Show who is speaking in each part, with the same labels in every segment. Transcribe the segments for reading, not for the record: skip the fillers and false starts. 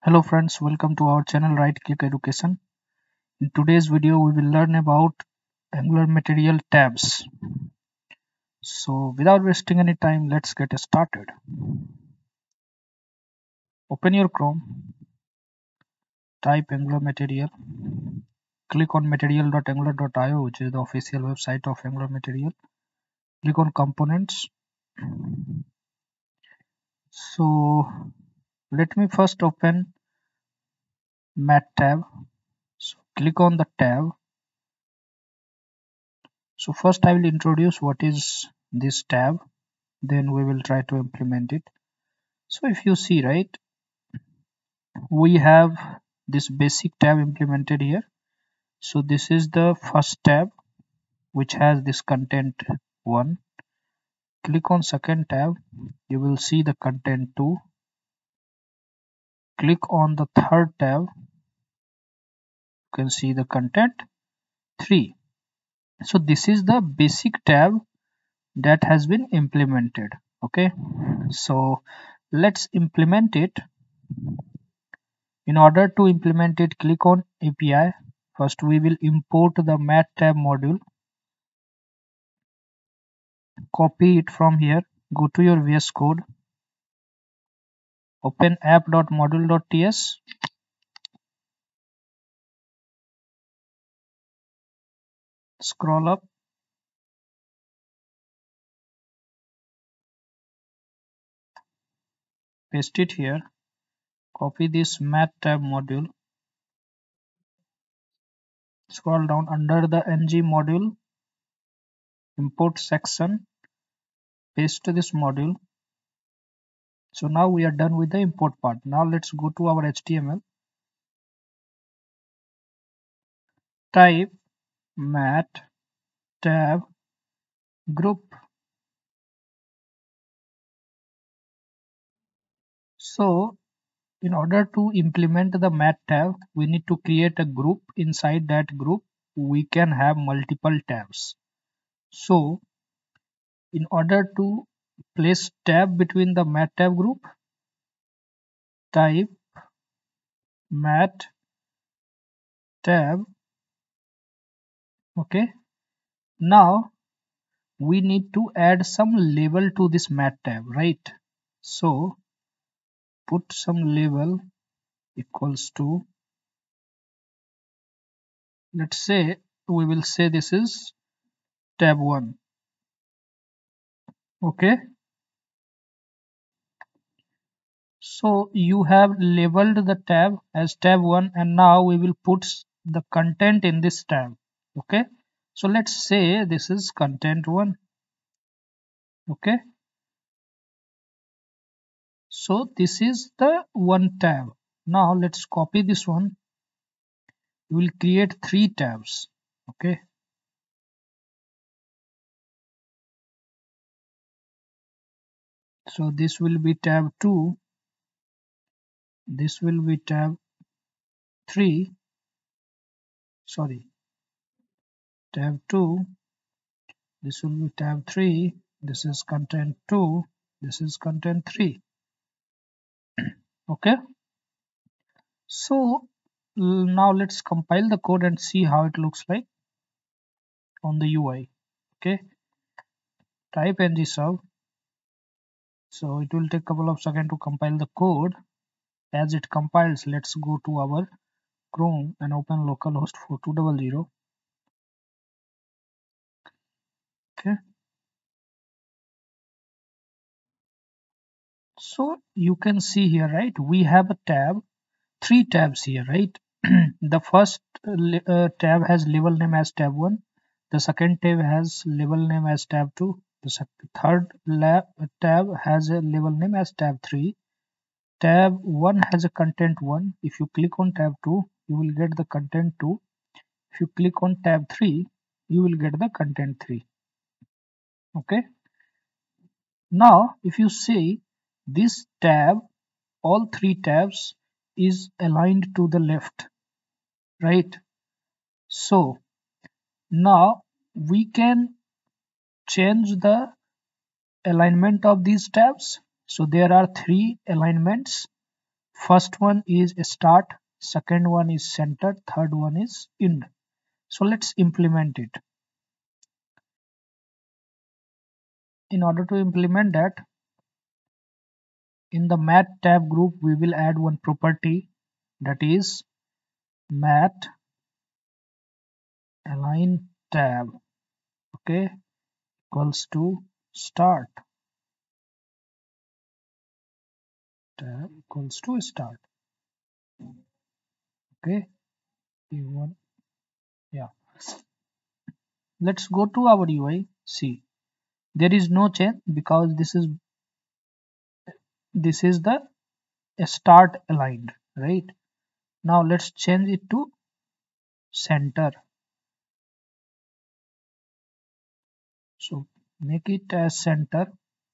Speaker 1: Hello friends, welcome to our channel Right Click Education. In today's video we will learn about Angular Material tabs. So without wasting any time, let's get started. Open your Chrome, type Angular Material, click on material.angular.io, which is the official website of Angular Material. Click on components. So let me first open Mat tab. So click on the tab. So first I will introduce what is this tab, then we will try to implement it. So if you see, right, we have this basic tab implemented here. So this is the first tab which has this content 1. Click on second tab, you will see the content 2. Click on the third tab, you can see the content 3. So this is the basic tab that has been implemented. Okay, so let's implement it. In order to implement it, click on API. First we will import the mat tab module. Copy it from here, go to your VS Code, open app.module.ts, scroll up, paste it here, copy this mat tab module, scroll down under the ng module, import section, paste this module. So now we are done with the import part. Now let's go to our HTML, type mat tab group. So in order to implement the mat tab, we need to create a group. Inside that group we can have multiple tabs. So in order to place tab between the mat tab group, type mat tab. Okay, now we need to add some label to this mat tab, right? So put some label equals to, let's say we will say this is tab 1. Okay, so you have labeled the tab as tab 1, and now we will put the content in this tab. Okay, so let's say this is content 1. Okay, so this is the one tab. Now let's copy this one. We will create 3 tabs. Okay, so this will be tab 2, this will be tab 3, sorry, tab 2, this will be tab 3, this is content 2, this is content 3. Okay, so now let's compile the code and see how it looks like on the UI. Okay, type ng-serve. So it will take a couple of seconds to compile the code. As it compiles, let's go to our Chrome and open localhost 4200. Okay, so you can see here, right, we have a tab, 3 tabs here, right? The first tab has label name as tab 1, the second tab has label name as tab 2, the third tab has a label name as tab 3. Tab 1 has a content 1. If you click on tab 2, you will get the content 2. If you click on tab 3, you will get the content 3. Okay, now if you see this tab, all 3 tabs is aligned to the left, right? So now we can change the alignment of these tabs. So there are 3 alignments. First one is start, second one is center, third one is end. So let's implement it. In order to implement that, in the mat tab group we will add one property, that is mat align tab, okay, equals to start, tab equals to start, okay. Even, yeah, let's go to our UI. See, there is no change because this is the start aligned, right? Now let's change it to center. So make it as center.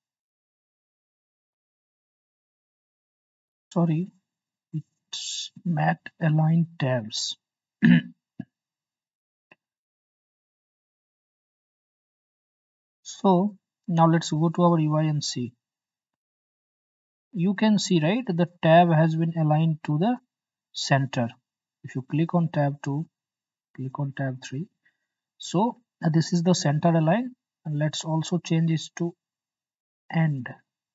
Speaker 1: Sorry, it's mat align tabs. So now let's go to our UI and see. You can see, right, the tab has been aligned to the center. If you click on tab 2, click on tab 3. So this is the center align, and let's also change this to end.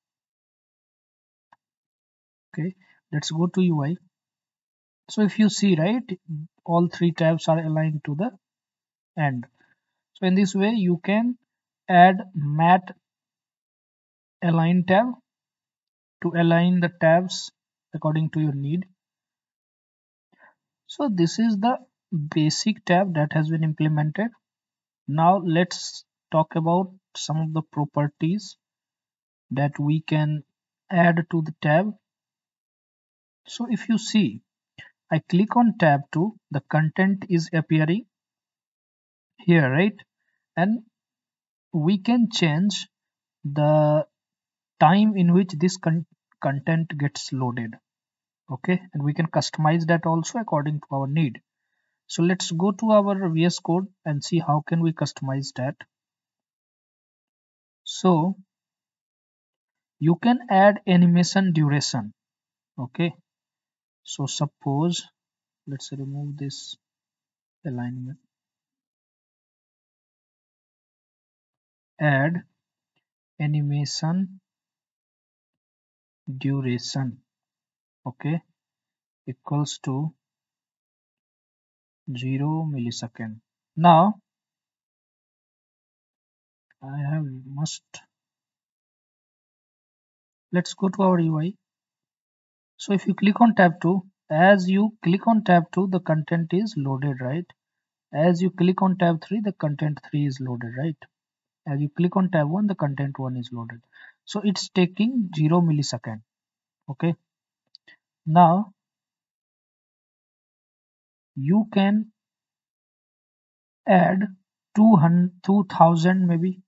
Speaker 1: Okay, let's go to UI. So if you see, right, all three tabs are aligned to the end. So in this way you can add mat align tab to align the tabs according to your need. So this is the basic tab that has been implemented. Now let's talk about some of the properties that we can add to the tab. So if you see, I click on tab 2, the content is appearing here, right? And we can change the time in which this content gets loaded, okay, and we can customize that also according to our need. So let's go to our VS Code and see how can we customize that. So you can add animation duration, okay. So suppose, let's remove this alignment, add animation duration, okay, equals to 0 millisecond. Now I have must, let's go to our UI. So if you click on tab 2, as you click on tab 2 the content is loaded, right? As you click on tab 3 the content 3 is loaded, right? As you click on tab 1 the content 1 is loaded. So it's taking 0 millisecond, okay. Now you can add 2000, maybe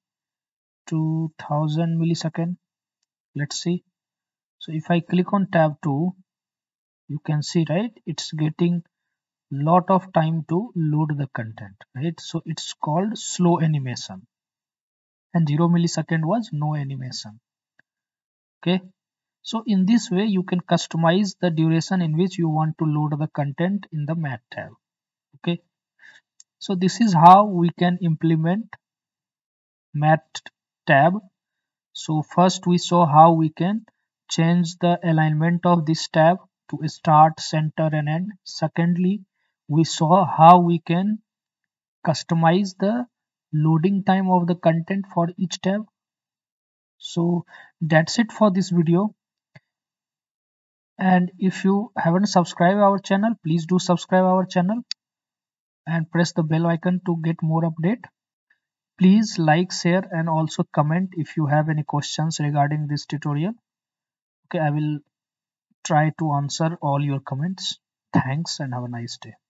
Speaker 1: 2000 millisecond. Let's see. So if I click on tab 2, you can see, right, it's getting lot of time to load the content, right? So it's called slow animation, and 0 millisecond was no animation, okay. So in this way you can customize the duration in which you want to load the content in the mat tab, okay. So this is how we can implement mat tab. So first we saw how we can change the alignment of this tab to start, center and end. Secondly, we saw how we can customize the loading time of the content for each tab. So that's it for this video. And if you haven't subscribed our channel, please do subscribe our channel and press the bell icon to get more update. Please like, share and also comment if you have any questions regarding this tutorial. Okay, I will try to answer all your comments. Thanks and have a nice day.